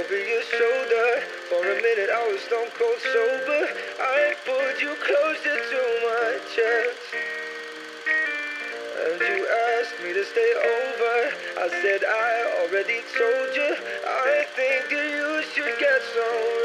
over your shoulder. For a minute I was stone cold sober. I pulled you closer to my chest, and you asked me to stay over. I said I already told you. I think that you should get some